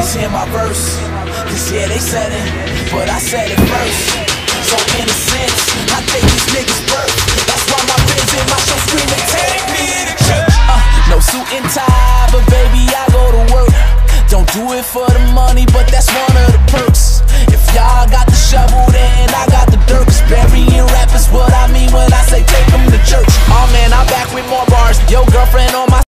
Please hear my verse, cause yeah, they said it, but I said it first. So in a sense, I take these niggas birth. That's why my friends in my show screaming, take me to church. No suit and tie, but baby, I go to work. Don't do it for the money, but that's one of the perks. If y'all got the shovel, then I got the dirt. Cause burying rap is what I mean when I say take them to church. Oh man, I'm back with more bars. Yo, girlfriend on